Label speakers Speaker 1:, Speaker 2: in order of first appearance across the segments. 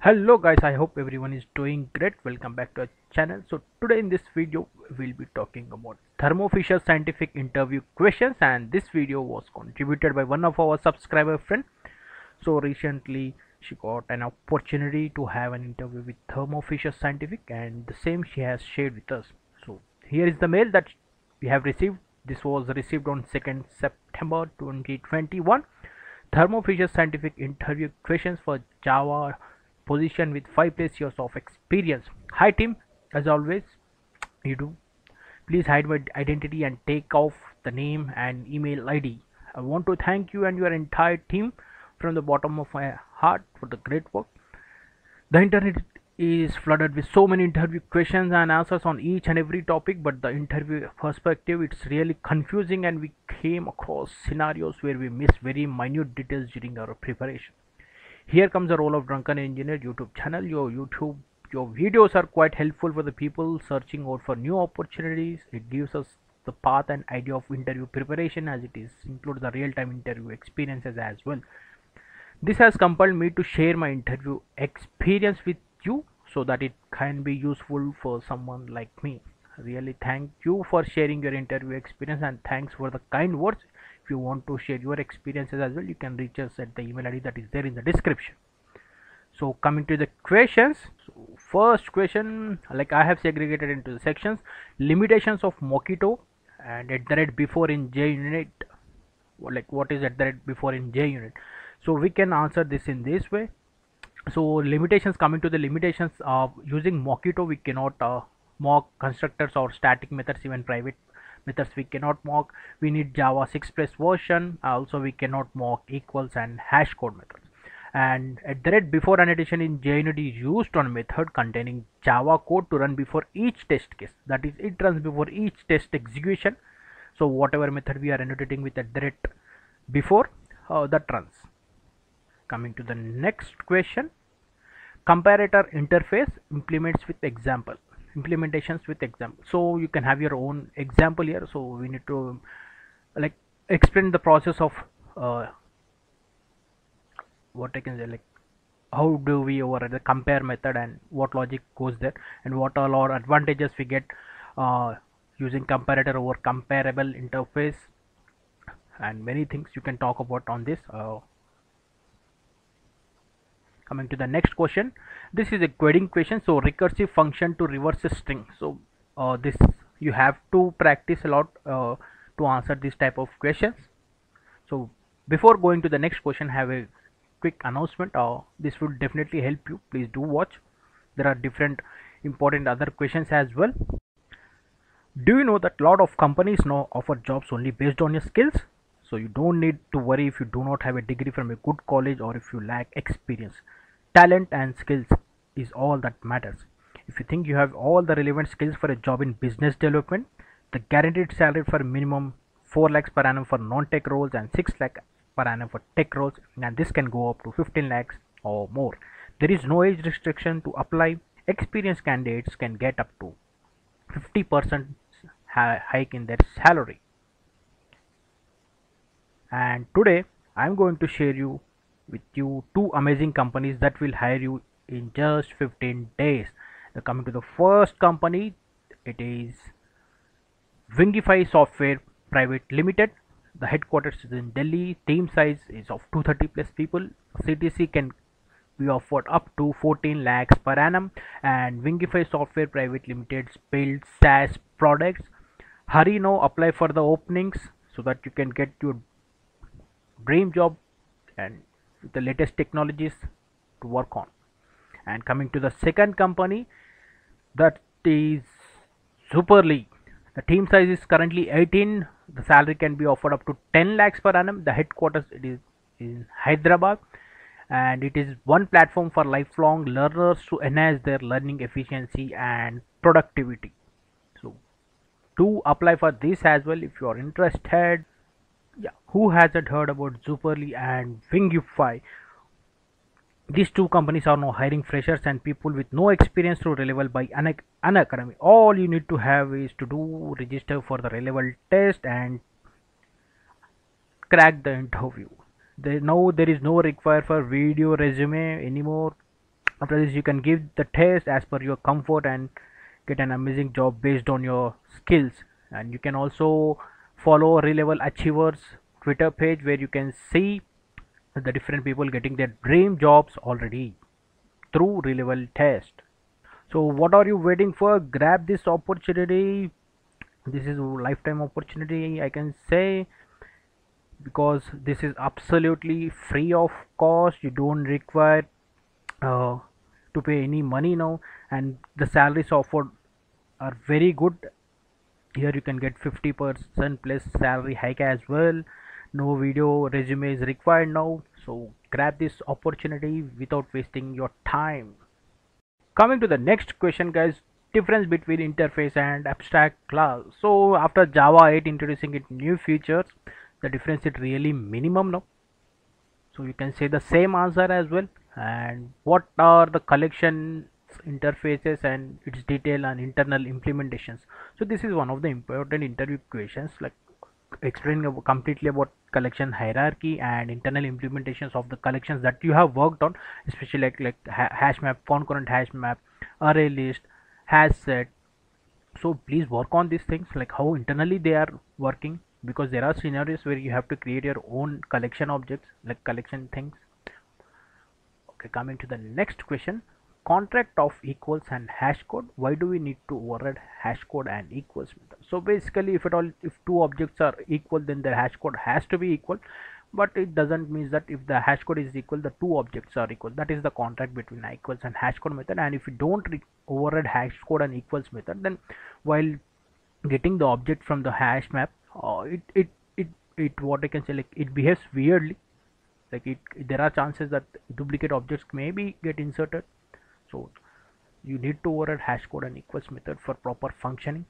Speaker 1: Hello guys, I hope everyone is doing great. Welcome back to our channel. So today in this video we'll be talking about Thermo Fisher scientific interview questions, and this video was contributed by one of our subscriber friend. So recently she got an opportunity to have an interview with Thermo Fisher scientific, and the same she has shared with us. So here is the mail that we have received. This was received on 2nd September 2021. Thermo Fisher scientific interview questions for Java position with 5+ years of experience. Hi team, as always, you do. Please hide my identity and take off the name and email ID. I want to thank you and your entire team from the bottom of my heart for the great work. The internet is flooded with so many interview questions and answers on each and every topic, but the interview perspective it's really confusing, and we came across scenarios where we miss very minute details during our preparation. Here comes the role of Drunken Engineer YouTube channel. Your videos are quite helpful for the people searching out for new opportunities. It gives us the path and idea of interview preparation, as it is includes the real-time interview experiences as well. This has compelled me to share my interview experience with you so that it can be useful for someone like me. Really thank you for sharing your interview experience, and thanks for the kind words. If you want to share your experiences as well, you can reach us at the email ID that is there in the description. So coming to the questions, so first question, like I have segregated into the sections: limitations of Mockito and at the rate before in JUnit. Like what is at the rate before in JUnit? So we can answer this in this way. So limitations, coming to the limitations of using Mockito, we cannot mock constructors or static methods, even private methods we cannot mock. We need Java 6 plus version. Also we cannot mock equals and hash code methods. And at the rate before annotation in JUnit is used on method containing Java code to run before each test case. That is, it runs before each test execution. So whatever method we are annotating with at the rate before, that runs. Coming to the next question: comparator interface implements with example implementations with example. So you can have your own example here. So we need to like explain the process of what I can say, like how do we over the compare method and what logic goes there, and what all our advantages we get using comparator over comparable interface, and many things you can talk about on this. Coming to the next question, this is a querying question. So recursive function to reverse a string. So this you have to practice a lot to answer this type of questions. So before going to the next question, have a quick announcement. This would definitely help you. Please do watch. There are different important other questions as well. Do you know that a lot of companies now offer jobs only based on your skills? So you don't need to worry if you do not have a degree from a good college or if you lack experience. Talent and skills is all that matters. If you think you have all the relevant skills for a job in business development, the guaranteed salary for minimum 4 lakhs per annum for non-tech roles and 6 lakh per annum for tech roles, and this can go up to 15 lakhs or more. There is no age restriction to apply. Experienced candidates can get up to 50% hike in their salary. And today I'm going to share you with you two amazing companies that will hire you in just 15 days. Now coming to the first company, it is Wingify Software Private Limited. The headquarters is in Delhi. Team size is of 230+ people. CTC can be offered up to 14 lakhs per annum, and Wingify Software Private Limited builds SaaS products. Hurry now, apply for the openings so that you can get your dream job and the latest technologies to work on. And coming to the second company, that is Superly. The team size is currently 18. The salary can be offered up to 10 lakhs per annum. The headquarters it is in Hyderabad, and it is one platform for lifelong learners to enhance their learning efficiency and productivity. So do apply for this as well if you are interested. Yeah, who hasn't heard about Superly and Wingify? These two companies are now hiring freshers and people with no experience through Relevel by Unacademy. All you need to have is to do register for the Relevel test and crack the interview. Now there is no require for video resume anymore. After this, you can give the test as per your comfort and get an amazing job based on your skills. And you can also follow Reliable Achievers Twitter page, where you can see the different people getting their dream jobs already through Reliable test. So what are you waiting for? Grab this opportunity. This is a lifetime opportunity, I can say, because this is absolutely free of cost. You don't require uh, to pay any money now, and the salaries offered are very good. Here you can get 50% plus salary hike as well. No video resume is required now, so grab this opportunity without wasting your time. Coming to the next question, guys, difference between interface and abstract class. So after Java 8 introducing its new features, the difference is really minimum now. So you can say the same answer as well. And what are the collection interfaces and its detail and internal implementations? So this is one of the important interview questions, like explaining completely about collection hierarchy and internal implementations of the collections that you have worked on, especially like hash map, concurrent hash map, array list, hash set. So please work on these things, like how internally they are working, because there are scenarios where you have to create your own collection objects, like collection things. Okay, coming to the next question, contract of equals and hash code. Why do we need to override hash code and equals method? So basically, if two objects are equal, then the hash code has to be equal, but it doesn't mean that if the hash code is equal, the two objects are equal. That is the contract between equals and hash code method. And if you don't override hash code and equals method, then while getting the object from the hash map, it what I can say, like it behaves weirdly. Like there are chances that duplicate objects may be get inserted. So you need to override hash code and equals method for proper functioning.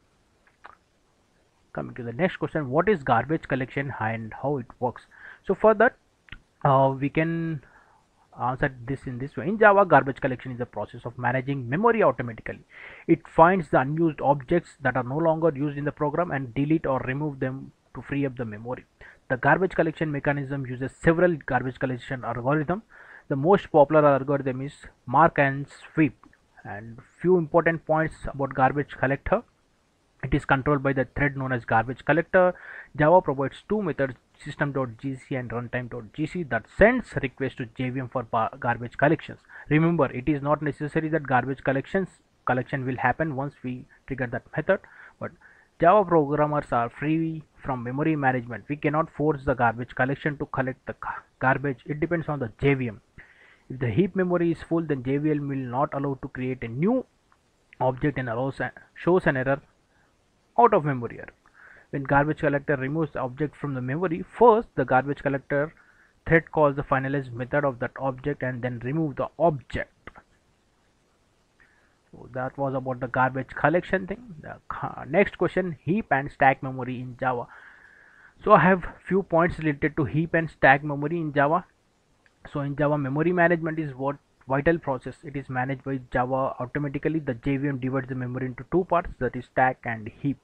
Speaker 1: Coming to the next question, what is garbage collection and how it works? So for that, we can answer this in this way. In Java, garbage collection is a process of managing memory automatically. It finds the unused objects that are no longer used in the program and delete or remove them to free up the memory. The garbage collection mechanism uses several garbage collection algorithms. The most popular algorithm is mark and sweep. And few important points about garbage collector. It is controlled by the thread known as garbage collector. Java provides two methods, system.gc and runtime.gc, that sends requests to JVM for garbage collections. Remember, it is not necessary that garbage collection will happen once we trigger that method, but Java programmers are free from memory management. We cannot force the garbage collection to collect the garbage. It depends on the JVM. If the heap memory is full, then JVM will not allow to create a new object and shows an error out of memory error. When garbage collector removes the object from the memory, first the garbage collector thread calls the finalize method of that object and then remove the object. So that was about the garbage collection thing. The next question, heap and stack memory in Java. So I have few points related to heap and stack memory in Java. So in Java, memory management is what vital process. It is managed by Java automatically. The JVM divides the memory into two parts, that is stack and heap.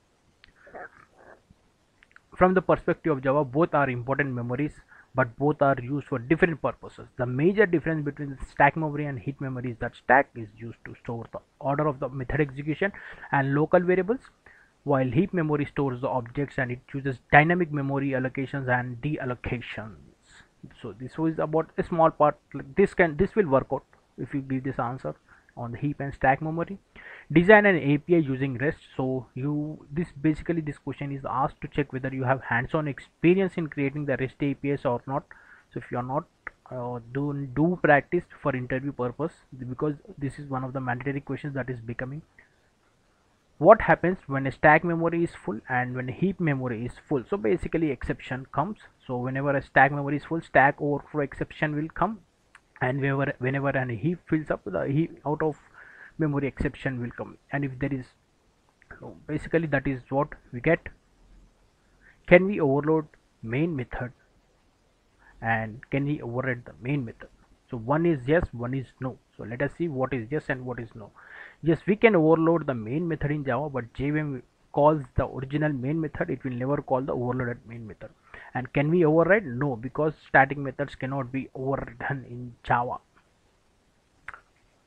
Speaker 1: From the perspective of Java, both are important memories, but both are used for different purposes. The major difference between stack memory and heap memory is that stack is used to store the order of the method execution and local variables, while heap memory stores the objects and it uses dynamic memory allocations and deallocations. So this was about a small part. Like this will work out if you give this answer on the heap and stack memory. Design an API using REST. So this question is asked to check whether you have hands-on experience in creating the REST APIs or not. So if you are not, do practice for interview purpose, because this is one of the mandatory questions that is becoming. What happens when a stack memory is full and when a heap memory is full? So basically exception comes. So whenever a stack memory is full, stack overflow exception will come, and whenever a heap fills up, the heap out of memory exception will come. And if there is, so basically that is what we get. Can we overload main method and can we override the main method? So one is yes, one is no. So let us see what is yes and what is no. Yes, we can overload the main method in Java, but JVM calls the original main method. It will never call the overloaded main method. And can we override? No, because static methods cannot be overdone in Java.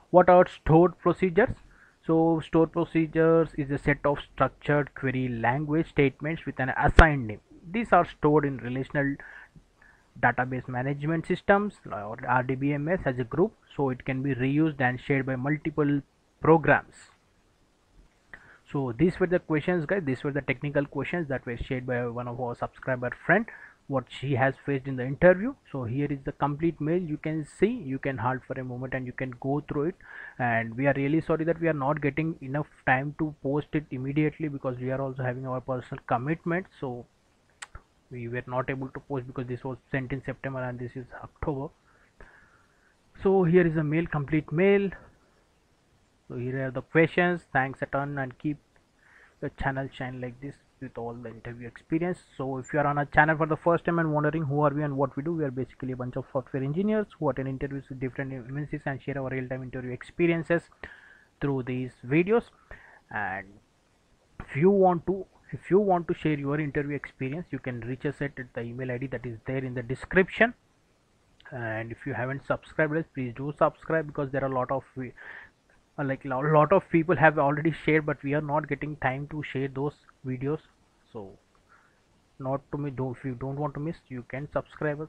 Speaker 1: What are stored procedures? So stored procedures is a set of structured query language statements with an assigned name. These are stored in relational database management systems or RDBMS as a group, so it can be reused and shared by multiple programs. So these were the questions, guys. These were the technical questions that were shared by one of our subscriber friend, what she has faced in the interview. So here is the complete mail. You can see, you can halt for a moment and you can go through it. And we are really sorry that we are not getting enough time to post it immediately, because we are also having our personal commitment. So we were not able to post because this was sent in September and this is October. So here is a mail, complete mail. So here are the questions. Thanks a ton and keep your channel shine like this with all the interview experience. So if you are on a channel for the first time and wondering who are we and what we do, we are basically a bunch of software engineers who attend interviews with different MNCs and share our real-time interview experiences through these videos. And if you want to share your interview experience, you can reach us at the email ID that is there in the description. And if you haven't subscribed us, please do subscribe, because there are a lot of like a lot of people have already shared, but we are not getting time to share those videos. So not to me, do if you don't want to miss, you can subscribe us.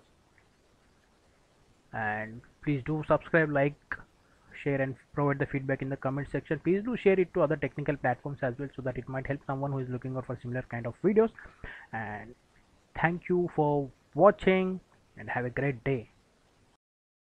Speaker 1: And please do subscribe, like, share and provide the feedback in the comment section. Please do share it to other technical platforms as well, so that it might help someone who is looking out for similar kind of videos. And thank you for watching and have a great day.